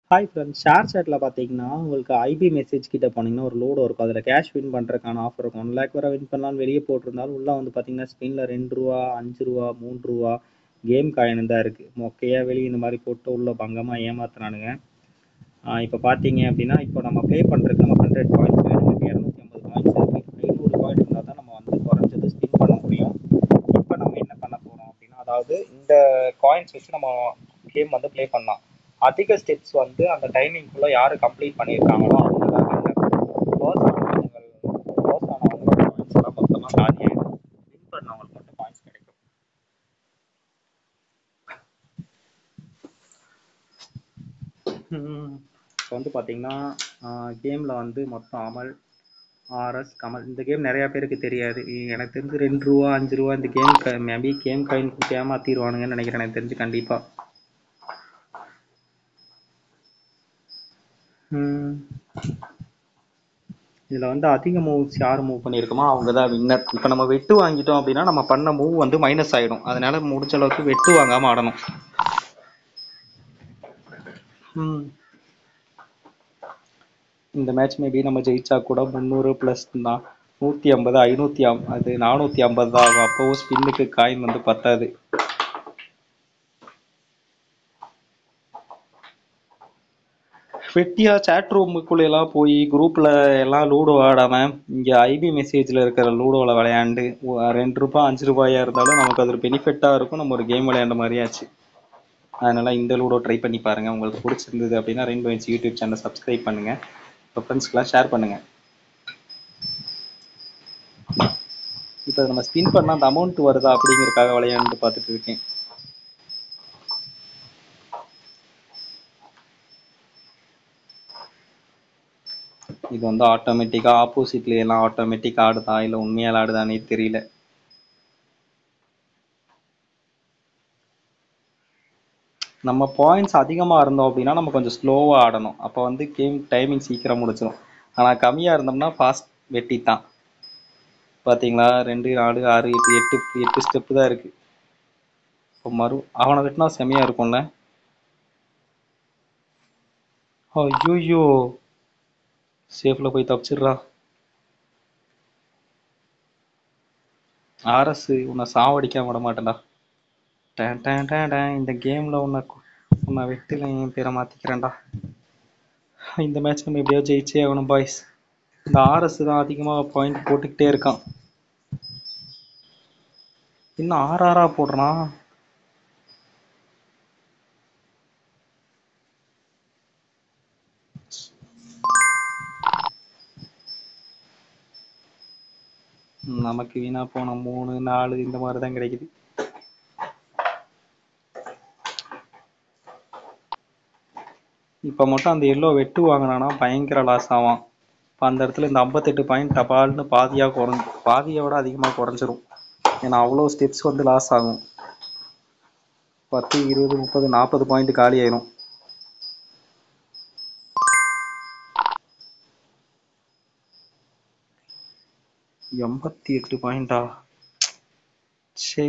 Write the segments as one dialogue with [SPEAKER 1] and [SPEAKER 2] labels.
[SPEAKER 1] Hi friends, share சேட்டில் பார்த்தீங்கன்னா உங்களுக்கு IP message கிட்ட போனீங்கன்னா ஒரு லோடு இருக்கும். அதில் கேஷ் வின் பண்ணுறதுக்கான ஆஃபர் இருக்கும். 1 lakh வரை வின் பண்ணலான்னு வெளியே போட்டிருந்தாலும் உள்ளே வந்து பார்த்தீங்கன்னா ஸ்பின்னில் ₹2, ₹5, ₹3 கேம் காயின் தான் இருக்குது. மொக்கையாக வெளியே இந்த மாதிரி போட்டு உள்ள பங்கமாக ஏமாத்துறானுங்க. இப்போ பார்த்தீங்க அப்படின்னா இப்போ நம்ம ப்ளே பண்ணுறதுக்கு நம்ம 100 பாயிண்ட்ஸ் வேணும். 250 பாயிண்ட்ஸ் இருக்குது. 500 பாயிண்ட் இருந்தால் தான் நம்ம வந்து குறைஞ்சது ஸ்பின் பண்ண முடியும். இப்போ நம்ம என்ன பண்ண போகிறோம் அப்படின்னா, அதாவது இந்த காயின்ஸ் வச்சு நம்ம கேம் வந்து ப்ளே பண்ணலாம். அதிக ஸ்டெப்ஸ் வந்து அந்த டைமிங்குள்ளே யார் கம்ப்ளீட் பண்ணியிருக்காங்களோ அவங்க தான் க்ளோஸ் ஆனவங்களோட பாயிண்ட்ஸ் எல்லாம் மொத்தமாக காலி ஆகிடும். வின் பண்ணவங்களுக்கு மட்டும் பாயிண்ட்ஸ் கிடைக்கும். இப்போ வந்து பார்த்தீங்கன்னா கேமில் வந்து மொத்தம் அமல், ஆர்எஸ், கமல். இந்த கேம் நிறையா பேருக்கு தெரியாது. எனக்கு தெரிஞ்சு ₹2, ₹5 இந்த கேம் மேபி கேம் காயின் கொடுத்து ஏமாத்திடுவானுங்கன்னு நினைக்கிறேன். எனக்கு தெரிஞ்சு கண்டிப்பாக. இதில் வந்து அதிக மூவ்ஸ் யார் மூவ் பண்ணியிருக்கோமோ அவங்க தான் வின்னர். இப்போ நம்ம வெட்டு வாங்கிட்டோம் அப்படின்னா நம்ம பண்ண மூவ் வந்து மைனஸ் ஆகிடும். அதனால முடிஞ்ச அளவுக்கு வெட்டு வாங்காமல் ஆடணும். இந்த மேட்ச் மேபி நம்ம ஜெயிச்சா கூட 300+ தான். 150, 550, 450 தான் ஆகும். அப்போவும் ஸ்பின்னுக்கு காயின் வந்து பத்தாது. வெட்டியா சேட் ரூமுக்குள்ளெல்லாம் போய் குரூப்பில் எல்லாம் லூடோ ஆடாமல் இங்கே ஐபி மெசேஜில் இருக்கிற லூடோவில் விளையாண்டு ₹2, ₹5 இருந்தாலும் நமக்கு அது ஒரு பெனிஃபிட்டாக இருக்கும். நம்ம ஒரு கேம் விளையாண்ட மாதிரியாச்சு. அதனால் இந்த லூடோ ட்ரை பண்ணி பாருங்கள். உங்களுக்கு பிடிச்சிருந்தது அப்படின்னா rainbow inch YouTube channel subscribe பண்ணுங்கள். இப்போ ஃப்ரெண்ட்ஸ்க்கெலாம் ஷேர் பண்ணுங்கள். இப்போ நம்ம ஸ்பின் பண்ணால் அந்த அமௌண்ட் வருதா அப்படிங்கிறதுக்காக விளையாண்டு பார்த்துட்டு இருக்கேன். இது வந்து ஆட்டோமேட்டிக்காக ஆப்போசிட்ல எல்லாம் ஆட்டோமேட்டிக் ஆடுதா இல்லை உண்மையால் ஆடுதானே தெரியல. நம்ம பாயிண்ட்ஸ் அதிகமாக இருந்தோம் அப்படின்னா நம்ம கொஞ்சம் ஸ்லோவாக ஆடணும். அப்போ வந்து கேம் டைமிங் சீக்கிரம் முடிச்சிடும். ஆனால் கம்மியாக இருந்தோம்னா ஃபாஸ்ட் வெட்டி தான். பார்த்தீங்களா, 2, 4, 6, 8 8 ஸ்டெப்பு தான் இருக்குது. இப்போ அவனை வெட்டினா செமையாக இருக்கும்ல. ஐயோ, சேஃபில் போய் தப்பிச்சிடுறா. ஆர்எஸ் உன்னை சாவடிக்காம விட மாட்டேன்டா. இந்த கேமில் உன்னை வெட்டில என் பேரை மாற்றிக்கிறேன்டா. இந்த மேட்ச் நம்ம எப்படியோ ஜெயிச்சே ஆகணும் பாய்ஸ். இந்த ஆர்எஸ் தான் அதிகமாக பாயிண்ட் போட்டுக்கிட்டே இருக்கான். இன்னும் ஆறாரா போடுறான். நமக்கு வீணா போன 3, 4 இந்த மாதிரி தான் கிடைக்குது. இப்போ மட்டும் அந்த எல்லோ வெட்டு வாங்கினானா பயங்கர லாஸ் ஆவான். இப்போ அந்த இடத்துல இந்த 58 பாயிண்ட் டபால்னு பாதியோட அதிகமாக குறைஞ்சிரும். ஏன்னா அவ்வளோ ஸ்டெப்ஸ் வந்து லாஸ் ஆகும். 10, 20, 30, 40 பாயிண்ட் காலி ஆயிரும். 88 பாயிண்டா? சரி,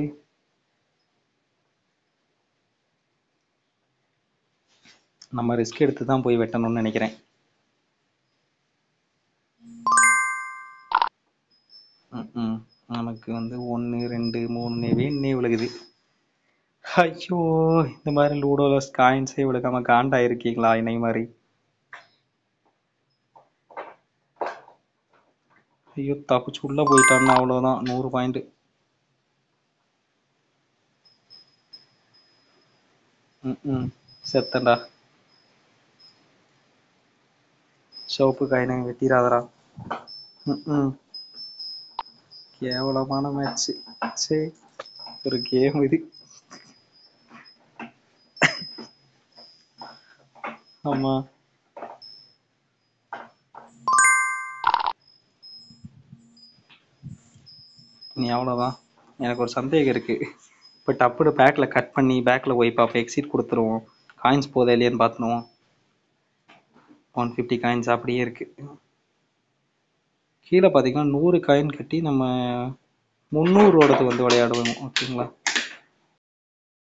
[SPEAKER 1] நம்ம ரிஸ்க் எடுத்து தான் போய் வெட்டணும்னு நினைக்கிறேன். நமக்கு வந்து 1, 2, 3 வேணே விழுகுது. ஐயோ, இந்த மாதிரி லூடோல காயின்ஸே விழுக்காம காண்டா இருக்கீங்களா என்னை மாதிரி? ஐயோ, தப்பிச்சு உள்ள போயிட்டான்னா அவ்வளோதான், 100 பாயிண்ட். செத்தண்டா. சிவப்பு காயினை வெட்டிடாதரா. கேவலமான மேட்ச். சரி, ஒரு கேம் இது. ஆமா, நீ அவ்வளோதான். எனக்கு ஒரு சந்தேகம் இருக்கு. இப்போ டப்புனு பேக்கில் கட் பண்ணி பேக்கில் போய் பார்ப்போம், எக்ஸிட் கொடுத்துருவோம். காயின்ஸ் போதா இல்லையான்னு பார்த்துருவோம். 150 காயின்ஸ் அப்படியே இருக்கு. கீழே பார்த்தீங்கன்னா 100 காயின் கட்டி நம்ம 300ஓடது வந்து விளையாடுவோம். ஓகேங்களா?